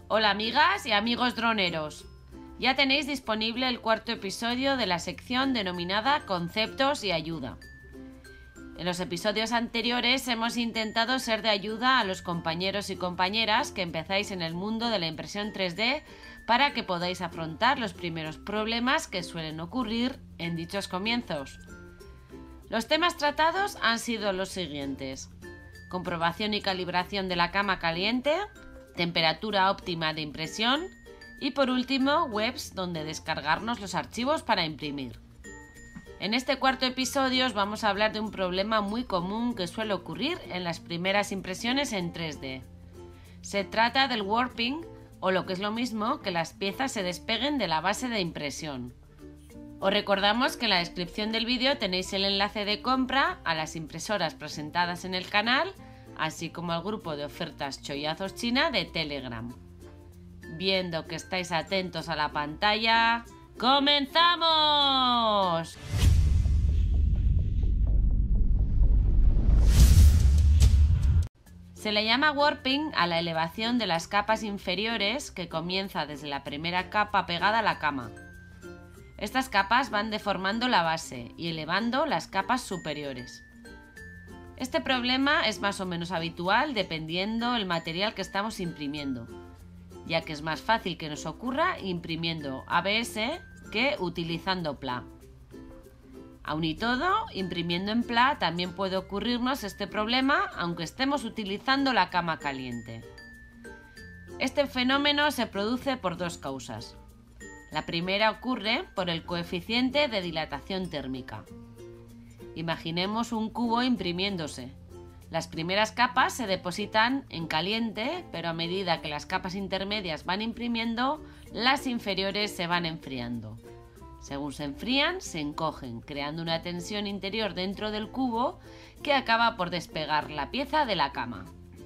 Hola amigas y amigos droneros. Ya tenéis disponible el cuarto episodio de la sección denominada Conceptos y Ayuda. En los episodios anteriores hemos intentado ser de ayuda a los compañeros y compañeras que empezáis en el mundo de la impresión 3D para que podáis afrontar los primeros problemas que suelen ocurrir en dichos comienzos. Los temas tratados han sido los siguientes: comprobación y calibración de la cama caliente, temperatura óptima de impresión y por último webs donde descargarnos los archivos para imprimir. En este cuarto episodio os vamos a hablar de un problema muy común que suele ocurrir en las primeras impresiones en 3D. Se trata del warping, o lo que es lo mismo, que las piezas se despeguen de la base de impresión. Os recordamos que en la descripción del vídeo tenéis el enlace de compra a las impresoras presentadas en el canal, así como al grupo de ofertas Chollazos China de Telegram. Viendo que estáis atentos a la pantalla, ¡comenzamos! Se le llama warping a la elevación de las capas inferiores que comienza desde la primera capa pegada a la cama. Estas capas van deformando la base y elevando las capas superiores. Este problema es más o menos habitual dependiendo el material que estamos imprimiendo, ya que es más fácil que nos ocurra imprimiendo ABS que utilizando PLA. Aun y todo, imprimiendo en PLA también puede ocurrirnos este problema aunque estemos utilizando la cama caliente. Este fenómeno se produce por dos causas. La primera ocurre por el coeficiente de dilatación térmica. Imaginemos un cubo imprimiéndose. Las primeras capas se depositan en caliente, pero a medida que las capas intermedias van imprimiendo, las inferiores se van enfriando. Según se enfrían, se encogen, creando una tensión interior dentro del cubo que acaba por despegar la pieza de la cama.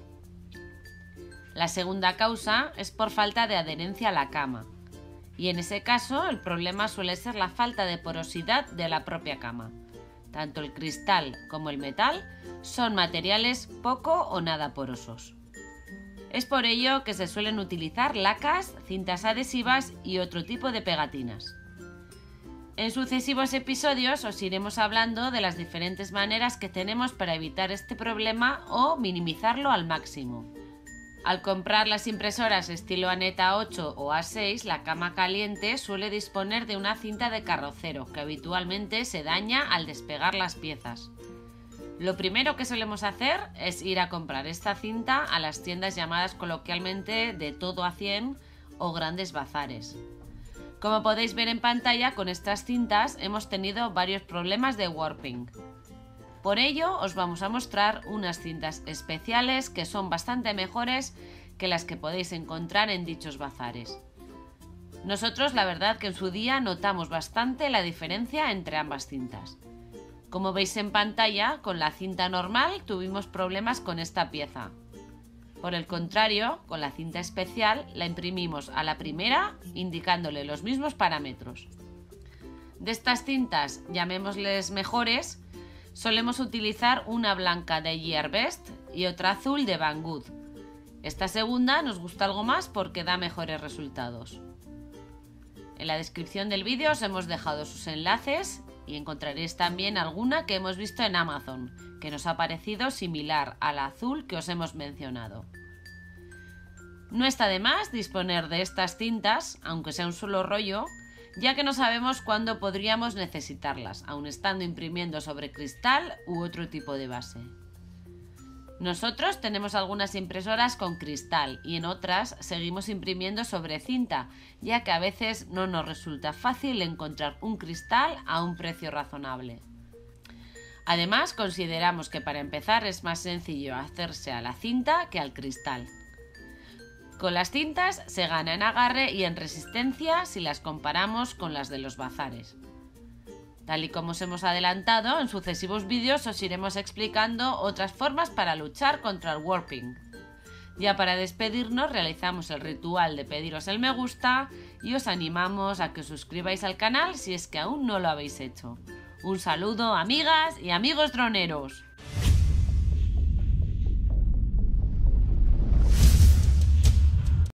La segunda causa es por falta de adherencia a la cama, y en ese caso el problema suele ser la falta de porosidad de la propia cama. Tanto el cristal como el metal son materiales poco o nada porosos. Es por ello que se suelen utilizar lacas, cintas adhesivas y otro tipo de pegatinas. En sucesivos episodios os iremos hablando de las diferentes maneras que tenemos para evitar este problema o minimizarlo al máximo. Al comprar las impresoras estilo Aneta 8 o A6, la cama caliente suele disponer de una cinta de carrocero que habitualmente se daña al despegar las piezas. Lo primero que solemos hacer es ir a comprar esta cinta a las tiendas llamadas coloquialmente de todo a 100 o grandes bazares. Como podéis ver en pantalla, con estas cintas hemos tenido varios problemas de warping. Por ello os vamos a mostrar unas cintas especiales que son bastante mejores que las que podéis encontrar en dichos bazares. Nosotros la verdad que en su día notamos bastante la diferencia entre ambas cintas. Como veis en pantalla, con la cinta normal tuvimos problemas con esta pieza. Por el contrario, con la cinta especial la imprimimos a la primera indicándole los mismos parámetros. De estas cintas, llamémosles mejores, solemos utilizar una blanca de Gearbest y otra azul de Banggood. Esta segunda nos gusta algo más porque da mejores resultados. En la descripción del vídeo os hemos dejado sus enlaces y encontraréis también alguna que hemos visto en Amazon, que nos ha parecido similar a la azul que os hemos mencionado. No está de más disponer de estas cintas, aunque sea un solo rollo, ya que no sabemos cuándo podríamos necesitarlas, aun estando imprimiendo sobre cristal u otro tipo de base. Nosotros tenemos algunas impresoras con cristal y en otras seguimos imprimiendo sobre cinta, ya que a veces no nos resulta fácil encontrar un cristal a un precio razonable. Además, consideramos que para empezar es más sencillo hacerse a la cinta que al cristal. Con las cintas se gana en agarre y en resistencia si las comparamos con las de los bazares. Tal y como os hemos adelantado, en sucesivos vídeos os iremos explicando otras formas para luchar contra el warping. Ya para despedirnos realizamos el ritual de pediros el me gusta y os animamos a que os suscribáis al canal si es que aún no lo habéis hecho. Un saludo, amigas y amigos droneros.